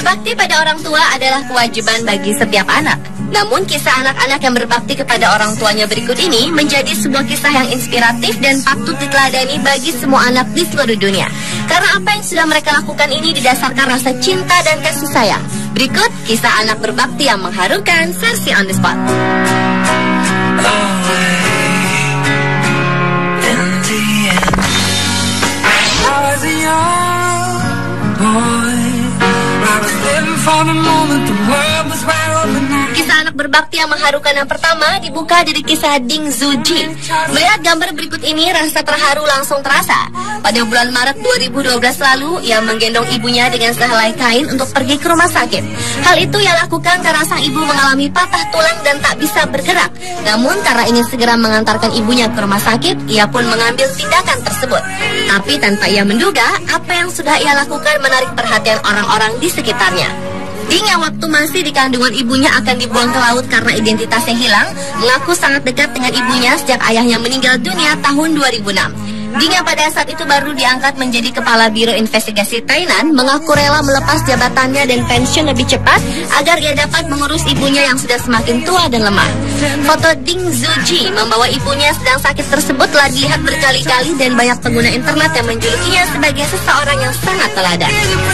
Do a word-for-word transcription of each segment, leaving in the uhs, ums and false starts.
Berbakti pada orang tua adalah kewajiban bagi setiap anak. Namun kisah anak-anak yang berbakti kepada orang tuanya berikut ini menjadi sebuah kisah yang inspiratif dan patut diteladani bagi semua anak di seluruh dunia. Karena apa yang sudah mereka lakukan ini didasarkan rasa cinta dan kasih sayang. Berikut kisah anak berbakti yang mengharukan versi on the spot. Kisah anak berbakti yang mengharukan yang pertama dibuka dari kisah Ding Zuji. Melihat gambar berikut ini, rasa terharu langsung terasa. Pada bulan Maret dua ribu dua belas lalu, ia menggendong ibunya dengan sehelai kain untuk pergi ke rumah sakit. Hal itu ia lakukan karena sang ibu mengalami patah tulang dan tak bisa bergerak. Namun karena ingin segera mengantarkan ibunya ke rumah sakit, ia pun mengambil tindakan tersebut. Tapi tanpa ia menduga, apa yang sudah ia lakukan menarik perhatian orang-orang di sekitarnya. Ding yang waktu masih di kandungan ibunya akan dibuang ke laut karena identitasnya hilang, mengaku sangat dekat dengan ibunya sejak ayahnya meninggal dunia tahun dua ribu enam. Ding yang pada saat itu baru diangkat menjadi Kepala Biro Investigasi Tainan mengaku rela melepas jabatannya dan pensiun lebih cepat agar ia dapat mengurus ibunya yang sudah semakin tua dan lemah. Foto Ding Zuji membawa ibunya sedang sakit tersebut telah dilihat berkali-kali dan banyak pengguna internet yang menjulukinya sebagai seseorang yang sangat teladan.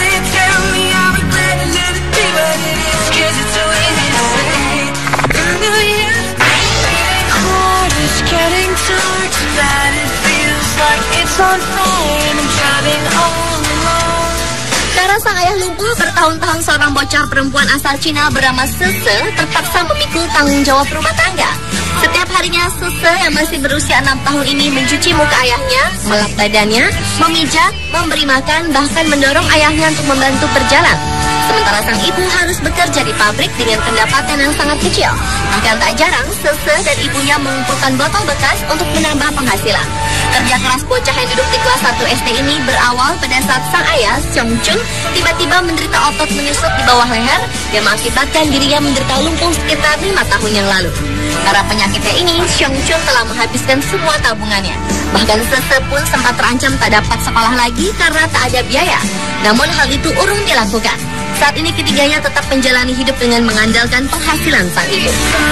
Karena sang ayah lumpuh bertahun-tahun, seorang bocah perempuan asal Cina bernama Sese terpaksa memikul tanggung jawab rumah tangga. Setiap harinya Sese yang masih berusia enam tahun ini mencuci muka ayahnya, melap badannya, memijat, memberi makan, bahkan mendorong ayahnya untuk membantu berjalan. Sementara sang ibu harus bekerja di pabrik dengan pendapatan yang sangat kecil. Bahkan tak jarang, Sese dan ibunya mengumpulkan botol bekas untuk menambah penghasilan. Kerja keras bocah yang duduk di kelas satu S D ini berawal pada saat sang ayah, Xiong Chun, tiba-tiba menderita otot menyusut di bawah leher yang mengakibatkan dirinya menderita lumpuh sekitar lima tahun yang lalu. Karena penyakitnya ini, Xiong Chun telah menghabiskan semua tabungannya. Bahkan Sese pun sempat terancam tak dapat sekolah lagi karena tak ada biaya. Namun hal itu urung dilakukan. Saat ini ketiganya tetap menjalani hidup dengan mengandalkan penghasilan sang ibu.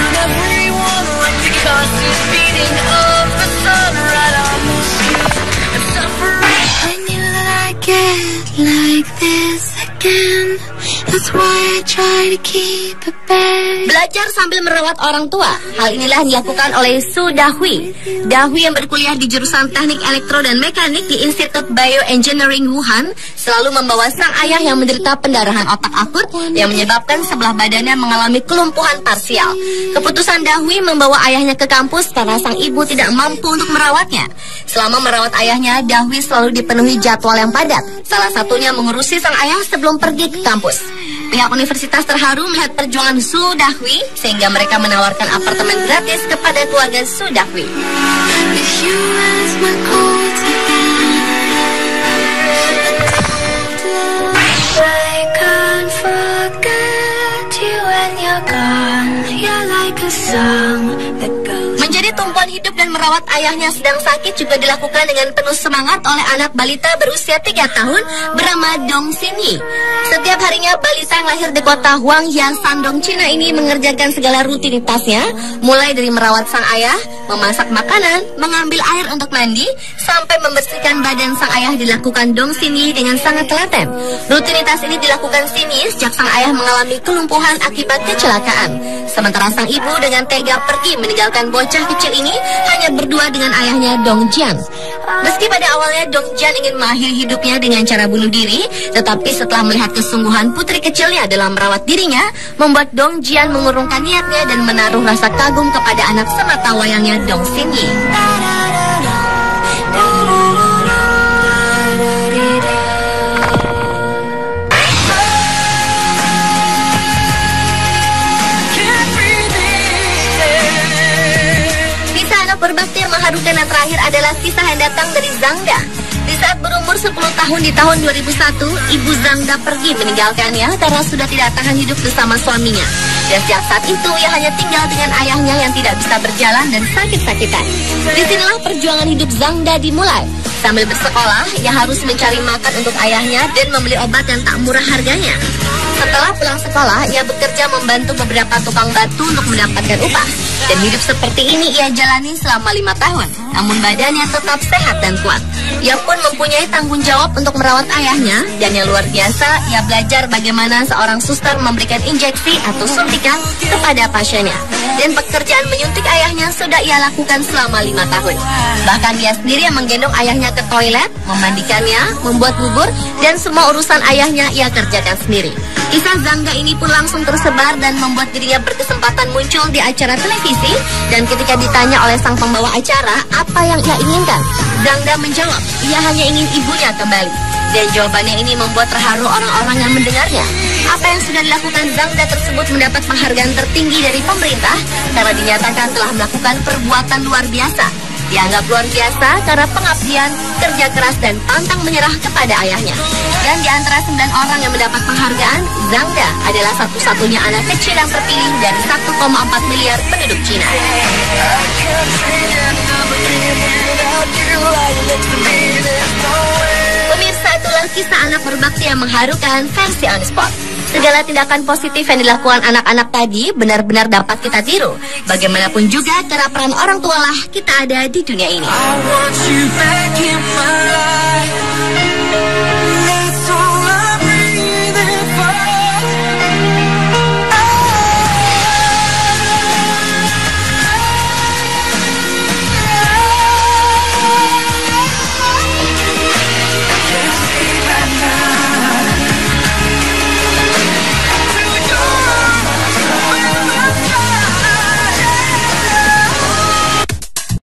Belajar sambil merawat orang tua. Hal inilah yang dilakukan oleh Su Dahui. Dahui yang berkuliah di jurusan Teknik Elektro dan Mekanik di Institut Bioengineering Wuhan selalu membawa sang ayah yang menderita pendarahan otak akut yang menyebabkan sebelah badannya mengalami kelumpuhan parsial. Keputusan Dahui membawa ayahnya ke kampus karena sang ibu tidak mampu untuk merawatnya. Selama merawat ayahnya, Dahui selalu dipenuhi jadwal yang padat. Salah satunya mengurusi sang ayah sebelum pergi ke kampus. Pihak universitas terharu melihat perjuangan Su Dahui sehingga mereka menawarkan apartemen gratis kepada keluarga Su Dahui. Menjadi tumpuan hidup dan merawat ayahnya sedang sakit juga dilakukan dengan penuh semangat oleh anak balita berusia tiga tahun bernama Dong Xinyi. Setiap harinya balita yang lahir di kota Huangyan, Shandong, Cina ini mengerjakan segala rutinitasnya, mulai dari merawat sang ayah, memasak makanan, mengambil air untuk mandi, sampai membersihkan badan sang ayah dilakukan Dong Xinyi dengan sangat telaten. Rutinitas ini dilakukan Xinyi sejak sang ayah mengalami kelumpuhan akibat kecelakaan. Sementara sang ibu dengan tega pergi meninggalkan bocah kecil ini hanya berdua dengan ayahnya Dong Jian. Meski pada awalnya Dong Jian ingin mengakhiri hidupnya dengan cara bunuh diri, tetapi setelah melihat kesungguhan putri kecilnya dalam merawat dirinya, membuat Dong Jian mengurungkan niatnya dan menaruh rasa kagum kepada anak semata wayangnya Dong Xinyi. Berbakti yang mengharukan yang terakhir adalah kisah yang datang dari Zangda. Di saat berumur sepuluh tahun di tahun dua ribu satu, ibu Zangda pergi meninggalkannya karena sudah tidak tahan hidup bersama suaminya. Dan sejak saat itu ia hanya tinggal dengan ayahnya yang tidak bisa berjalan dan sakit-sakitan. Disinilah perjuangan hidup Zangda dimulai. Sambil bersekolah, ia harus mencari makan untuk ayahnya dan membeli obat yang tak murah harganya. Setelah pulang sekolah, ia bekerja membantu beberapa tukang batu untuk mendapatkan upah. Dan hidup seperti ini ia jalani selama lima tahun. Namun badannya tetap sehat dan kuat. Ia pun mempunyai tanggung jawab untuk merawat ayahnya. Dan yang luar biasa, ia belajar bagaimana seorang suster memberikan injeksi atau suntikan kepada pasiennya. Dan pekerjaan menyuntik ayahnya sudah ia lakukan selama lima tahun. Bahkan dia sendiri yang menggendong ayahnya ke toilet, memandikannya, membuat bubur, dan semua urusan ayahnya ia kerjakan sendiri. Kisah Zangda ini pun langsung tersebar dan membuat dirinya berkesempatan muncul di acara televisi. Dan ketika ditanya oleh sang pembawa acara apa yang ia inginkan, Zangda menjawab, ia hanya ingin ibunya kembali. Dan jawabannya ini membuat terharu orang-orang yang mendengarnya. Apa yang sudah dilakukan Zangda tersebut mendapat penghargaan tertinggi dari pemerintah karena dinyatakan telah melakukan perbuatan luar biasa. Dianggap luar biasa karena pengabdian, kerja keras, dan pantang menyerah kepada ayahnya. Dan di antara sembilan orang yang mendapat penghargaan, Zangda adalah satu-satunya anak kecil yang terpilih dari satu koma empat miliar penduduk Cina. Pemirsa, itulah kisah anak berbakti yang mengharukan versi On Spot. Segala tindakan positif yang dilakukan anak-anak tadi benar-benar dapat kita tiru. Bagaimanapun juga karena peran orang tualah kita ada di dunia ini.